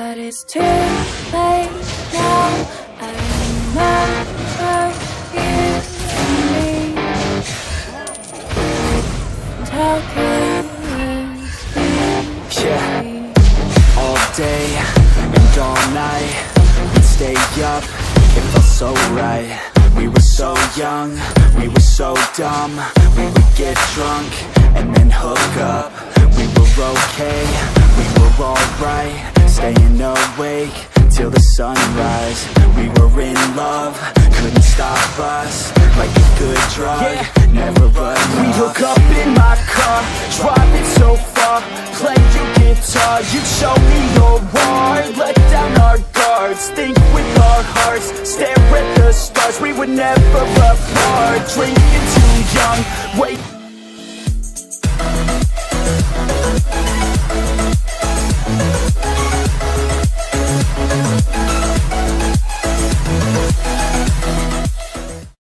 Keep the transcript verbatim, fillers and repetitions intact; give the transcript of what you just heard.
but it's too late now. I remember you and me, and how careless Yeah. we be. All day and all night, we'd stay up, it felt so right. We were so young, we were so dumb. We would get drunk and then hook up. We were okay, we were alright, staying awake till the sunrise. We were in love, couldn't stop us, like a good drug, yeah. Never enough. We hook up in my car, driving so far, play your guitar, you show me your wrong.